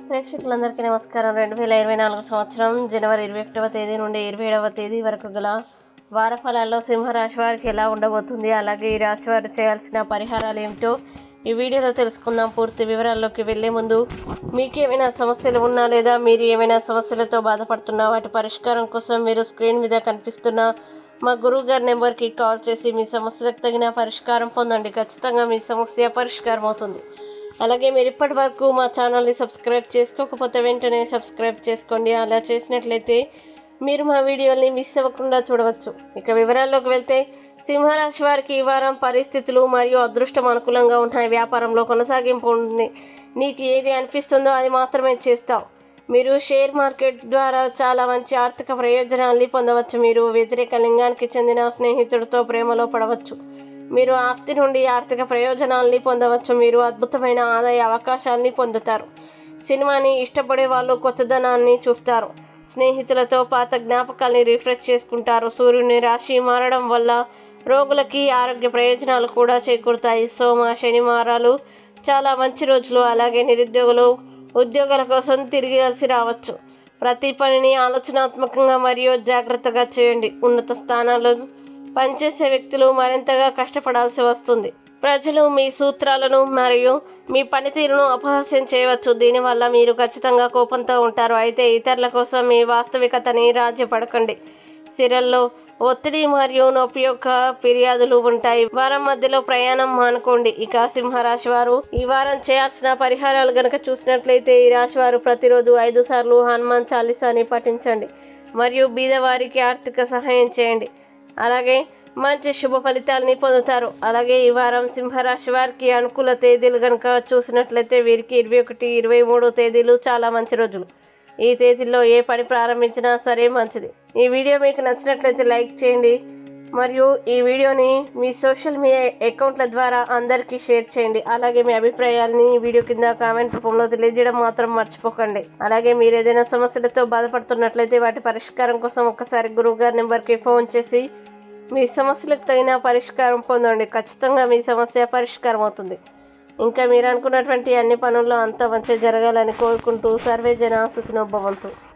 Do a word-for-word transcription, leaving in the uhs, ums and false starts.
ప్రేక్షకులందరికీ నమస్కారం. రెండు వేల ఇరవై నాలుగు సంవత్సరం జనవరి ఇరవై ఒకటవ తేదీ నుండి ఇరవై ఏడవ తేదీ వరకు గల వార ఫలాల్లో సింహరాశి వారికి ఎలా ఉండబోతుంది, అలాగే ఈ రాశి వారు చేయాల్సిన పరిహారాలు ఏమిటో ఈ వీడియోలో తెలుసుకుందాం. పూర్తి వివరాల్లోకి వెళ్లే ముందు మీకు ఏమైనా సమస్యలు ఉన్నా లేదా మీరు ఏమైనా సమస్యలతో బాధపడుతున్నా వాటి పరిష్కారం కోసం మీరు స్క్రీన్ మీద కనిపిస్తున్న మా గురువు గారి నెంబర్కి కాల్ చేసి మీ సమస్యలకు తగిన పరిష్కారం పొందండి. ఖచ్చితంగా మీ సమస్య పరిష్కారం అవుతుంది. అలాగే మీరు ఇప్పటి వరకు మా ఛానల్ని సబ్స్క్రైబ్ చేసుకోకపోతే వెంటనే సబ్స్క్రైబ్ చేసుకోండి. అలా చేసినట్లయితే మీరు మా వీడియోని మిస్ అవ్వకుండా చూడవచ్చు. ఇక వివరాల్లోకి వెళ్తే సింహరాశి వారికి ఈ వారం పరిస్థితులు మరియు అదృష్టం అనుకూలంగా ఉన్నాయి. వ్యాపారంలో కొనసాగింపు ఉంది. నీకు ఏది అనిపిస్తుందో అది మాత్రమే చేస్తావు. మీరు షేర్ మార్కెట్ ద్వారా చాలా మంచి ఆర్థిక ప్రయోజనాల్ని పొందవచ్చు. మీరు వ్యతిరేక లింగానికి చెందిన స్నేహితుడితో ప్రేమలో పడవచ్చు. మీరు ఆస్తి నుండి ఆర్థిక ప్రయోజనాల్ని పొందవచ్చు. మీరు అద్భుతమైన ఆదాయ అవకాశాలని పొందుతారు. సినిమాని ఇష్టపడే వాళ్ళు కొత్తదనాన్ని చూస్తారు. స్నేహితులతో పాత జ్ఞాపకాల్ని రిఫ్రెష్ చేసుకుంటారు. సూర్యుని రాశి మారడం వల్ల రోగులకి ఆరోగ్య ప్రయోజనాలు కూడా చేకూరుతాయి. సోమ శనివారాలు చాలా మంచి రోజులు. అలాగే నిరుద్యోగులు ఉద్యోగాల కోసం తిరిగి కలిసి రావచ్చు. ప్రతి పనిని ఆలోచనాత్మకంగా మరియు జాగ్రత్తగా చేయండి. ఉన్నత స్థానాలు పనిచేసే వ్యక్తులు మరింతగా కష్టపడాల్సి వస్తుంది. ప్రజలు మీ సూత్రాలను మరియు మీ పనితీరును అపహాస్యం చేయవచ్చు. దీనివల్ల మీరు ఖచ్చితంగా కోపంతో ఉంటారు. అయితే ఇతరుల కోసం మీ వాస్తవికతని రాజ్యపడకండి. సిరల్లో ఒత్తిడి మరియు నొప్పి యొక్క ఫిర్యాదులు ఉంటాయి. వారం మధ్యలో ప్రయాణం మానుకోండి. ఇక సింహరాశి వారు ఈ వారం చేయాల్సిన పరిహారాలు గనక చూసినట్లయితే ఈ రాశి వారు ప్రతిరోజు ఐదు సార్లు హనుమాన్ చాలీసాని పఠించండి మరియు బీదవారికి ఆర్థిక సహాయం చేయండి. అలాగే మంచి శుభ ఫలితాలని పొందుతారు. అలాగే ఈ వారం సింహరాశి వారికి అనుకూల తేదీలు కనుక చూసినట్లయితే వీరికి ఇరవై ఒకటి ఇరవై మూడు తేదీలు చాలా మంచి రోజులు. ఈ తేదీల్లో ఏ పని ప్రారంభించినా సరే మంచిది. ఈ వీడియో మీకు నచ్చినట్లయితే లైక్ చేయండి మరియు ఈ వీడియోని మీ సోషల్ మీడియా అకౌంట్ల ద్వారా అందరికీ షేర్ చేయండి. అలాగే మీ అభిప్రాయాలని ఈ వీడియో కింద కామెంట్ రూపంలో తెలియజేయడం మాత్రం మర్చిపోకండి. అలాగే మీరు ఏదైనా సమస్యలతో బాధపడుతున్నట్లయితే వాటి పరిష్కారం కోసం ఒక్కసారి గురువు గారి నెంబర్కి ఫోన్ చేసి మీ సమస్యలకు తగిన పరిష్కారం పొందండి. ఖచ్చితంగా మీ సమస్య పరిష్కారం అవుతుంది. ఇంకా మీరు అనుకున్నటువంటి అన్ని పనుల్లో అంతా మంచిగా జరగాలని కోరుకుంటూ సర్వే జన సుఖినో భవంతు.